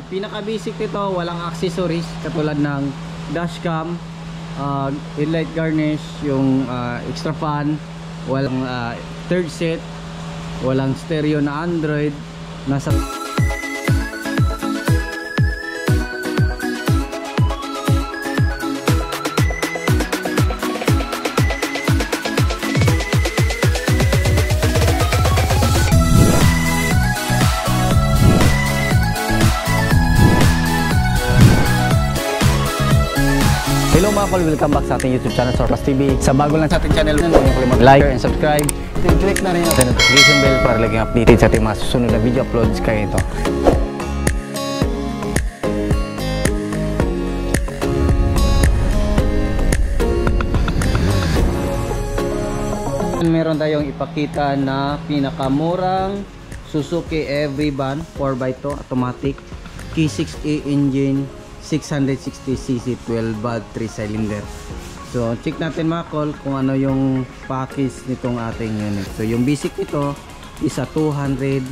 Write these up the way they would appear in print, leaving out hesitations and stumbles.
pinaka basic nito, walang accessories katulad ng dashcam, headlight garnish, yung extra fan, walang third set, walang stereo na Android, nasa Hello mga kol, welcome back sa ating YouTube channel, Sorpas TV. Sa bago lang sa ating channel, huwag kayo mag-like and subscribe. Click na rin ang notification bell para laging updated sa ating mga susunod na video uploads kayo ito. Meron tayong ipakita na pinakamurang Suzuki Every Van 4x2 automatic K6A engine, 660cc 12 valve 3 cylinder. So check natin mga kol kung ano yung package nitong ating unit. So yung basic nito is a 200,000.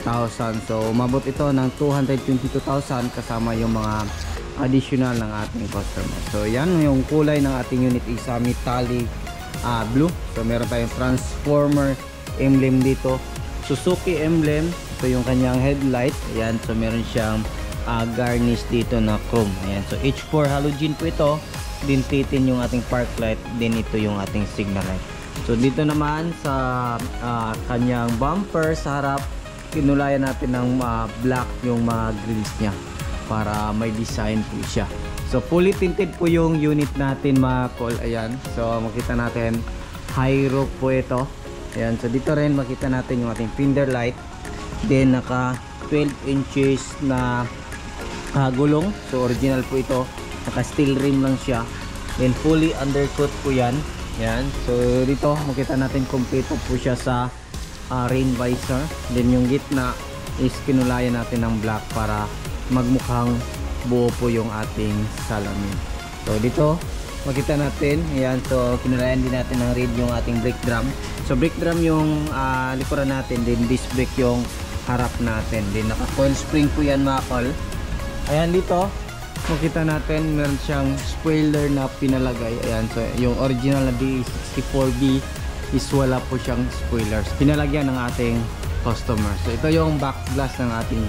So umabot ito ng 222,000 kasama yung mga additional ng ating customer. So yan yung kulay ng ating unit is metallic blue. So meron tayong transformer emblem dito, Suzuki emblem. So yung kanyang headlight, ayan, so meron siyang garnish dito na chrome. Ayan, so H4 halogen po ito. Din titin yung ating park light, din ito yung ating signal light. So dito naman sa kanyang bumper sa harap, kinulayan natin ng black yung mga grills niya para may design po siya. So fully tinted po yung unit natin mga kol. Ayan, so makita natin high roof po ito. Ayan, so dito rin makita natin yung ating fender light. Then naka 12 inches na gulong. So original po ito, naka steel rim lang siya, then fully undercoat po yan. Yan, so dito makita natin kompleto po siya sa rain visor. Then yung gitna is kinulayan natin ng black para magmukhang buo po yung ating salamin. So dito makita natin, ayan, so kinulayan din natin ng red yung ating brake drum. So brake drum yung likuran natin, then disc brake yung harap natin. Then naka coil spring po yan mga kol. Ayan, dito makita natin meron siyang spoiler na pinalagay. Ayan, so yung original na D64B is wala po siyang spoilers, pinalagyan ng ating customer. So ito yung back glass ng ating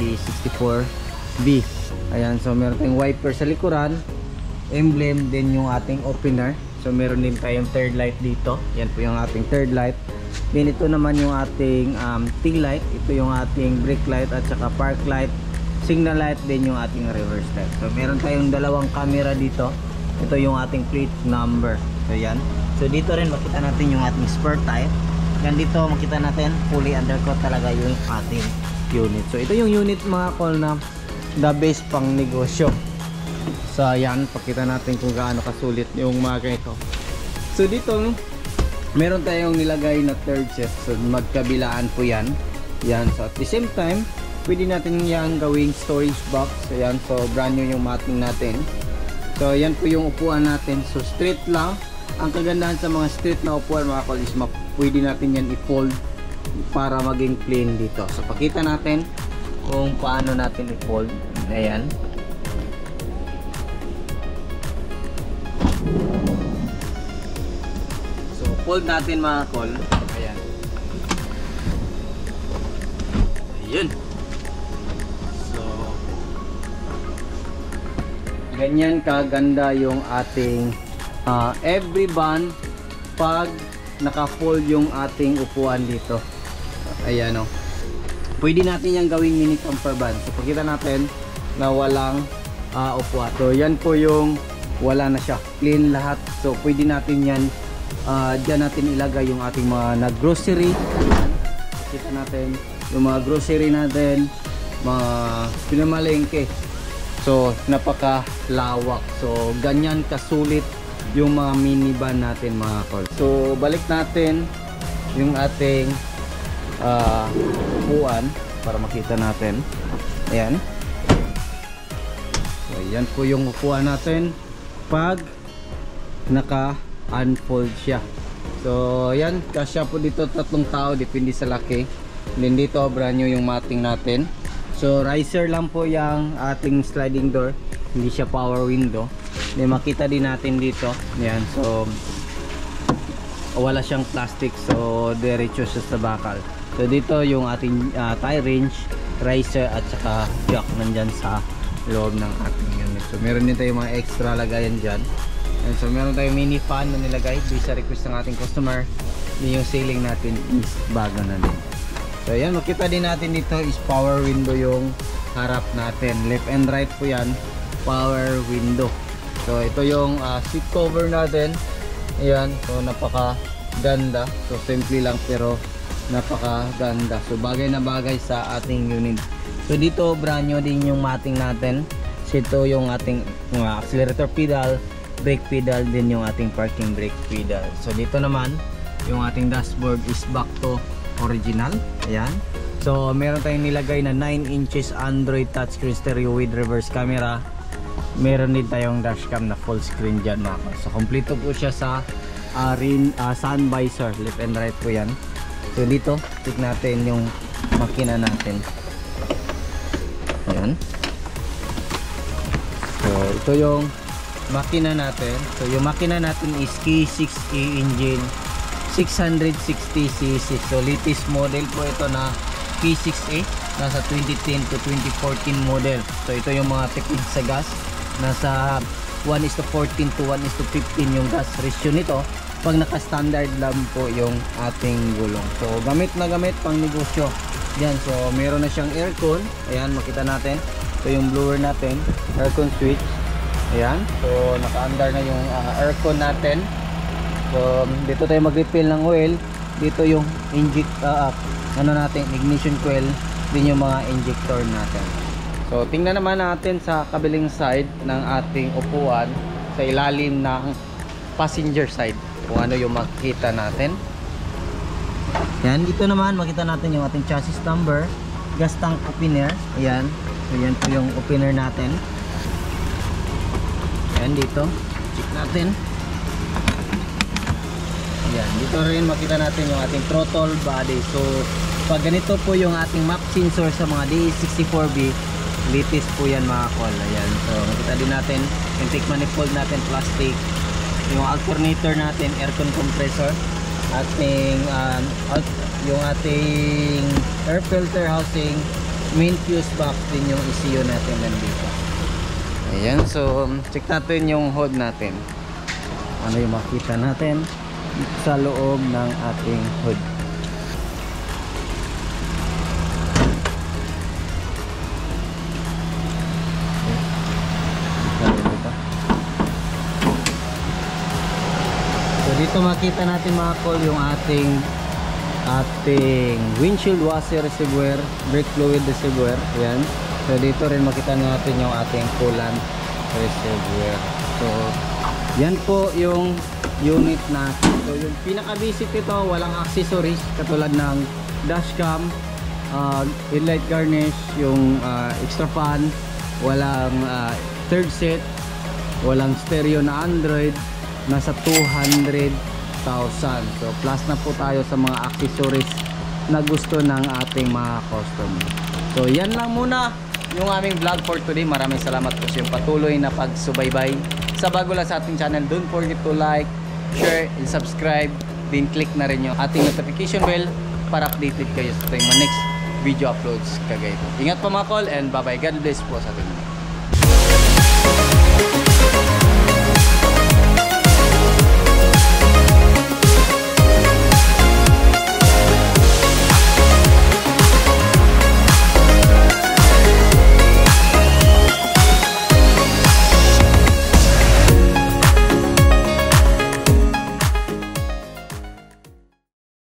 D64B. Ayan, so meron tayong wiper sa likuran, emblem din yung ating opener. So meron din tayong third light dito. Yan po yung ating third light. Then ito naman yung ating tail light, ito yung ating brake light at saka park light, signal light, din yung ating reverse light. So meron tayong dalawang camera dito. Ito yung ating plate number. So yan. So dito rin makita natin yung ating spare tire. Yan, dito makita natin fully undercoat talaga yung ating unit. So ito yung unit mga kol na the best pang negosyo. So yan, pakita natin kung gaano kasulit yung mga ito. So dito meron tayong nilagay na third set. So magkabilaan po yan. Yan, so at the same time pwede natin yan gawing storage box. Ayan, so brand new yung matting natin. So yan po yung upuan natin. So straight lang. Ang kagandahan sa mga straight na upuan mga kol is pwede natin yan i-fold para maging plain dito. So pakita natin kung paano natin i-fold. Ayan. So fold natin mga kol. Ayan. Ayan. Ganyan kaganda yung ating every van pag naka-fold yung ating upuan dito. Ayan o. Pwede natin yan gawing mini camper van. So pakita natin na walang upuan. So yan po yung wala na siya. Clean lahat. So pwede natin yan dyan natin ilagay yung ating mga nag-grocery. Pakita natin yung mga grocery natin, mga pinamalengke. So napakalawak. So ganyan kasulit yung mga minivan natin mga kol. So balik natin yung ating upuan para makita natin. Ayan. So yan po yung upuan natin pag naka-unfold siya. So yan, kasya po dito 3 tao, depende sa laki. Then dito brand new yung matting natin. So riser lang po yung ating sliding door, hindi siya power window. May makita din natin dito. Yan, so wala siyang plastic, so diretso siya sa bakal. So dito yung ating tie range, riser at saka jack nandyan sa loob ng ating unit. So meron din tayong mga extra lagayan dyan. And so meron tayong mini fan na nilagay based sa request ng ating customer. Yung ceiling natin is bago na din. So yan, makita din natin dito is power window yung harap natin. Left and right po yan, power window. So ito yung seat cover natin. Ayan, so napaka ganda. So simple lang pero napaka ganda. So bagay na bagay sa ating unit. So dito brand new din yung mating natin. So ito yung ating accelerator pedal, brake pedal, din yung ating parking brake pedal. So dito naman yung ating dashboard is back to original. Ayan. So meron tayong nilagay na 9 inches Android touchscreen stereo with reverse camera. Meron din tayong dashcam na full screen dyan mga ka. So kompleto po siya sa sun visor, left and right po yan. So dito check natin yung makina natin. Ayan. So ito yung makina natin. So yung makina natin is K6A engine, 660cc. So latest model po ito na K6A, nasa 2010 to 2014 model. So ito yung mga tipid sa gas, nasa 1:14 to 1:15 yung gas ratio nito pag naka-standard lang po yung ating gulong. So gamit na gamit pang negosyo yan. So meron na siyang aircon. Ayan, makita natin. Ito yung blower natin, aircon switch. Ayan, so naka-under na yung aircon natin. So dito tayo mag-refill ng oil. Dito yung natin, ignition coil, din yung mga injector natin. So tingnan naman natin sa kabilang side ng ating upuan, sa ilalim ng passenger side, kung ano yung makita natin. Yan, dito naman makita natin yung ating chassis number, gas tank opener. Ayan, so yan po yung opener natin. Yan dito, check natin. Yan, dito rin makita natin yung ating throttle body. So pag ganito po yung ating map sensor sa mga DE64B, latest po yan mga kol. Ayan, so makita din natin intake manifold natin, plastic. Yung alternator natin, aircon compressor, ating yung ating air filter housing, main fuse box, din yung ECU natin nandito. Ayan, so check natin yung hood natin, ano yung makita natin sa loob ng ating hood. So dito makita natin mga kol yung ating windshield washer reservoir, brake fluid reservoir. Ayan. So dito rin makita natin yung ating coolant reservoir. So yan po yung unit natin. So yung pinaka basic nito, walang accessories katulad ng dashcam, headlight garnish, yung extra fan, walang third set, walang stereo na Android, nasa 200,000. So plus na po tayo sa mga accessories na gusto ng ating mga customer. So yan lang muna yung aming vlog for today. Maraming salamat po sa iyong patuloy na pagsubaybay. Sa bago lang sa ating channel, don't forget to like, share, and subscribe. Then click na rin yung ating notification bell para updated kayo sa ating next video uploads kagaya ito. Ingat po mga call, and bye bye. God bless po sa ating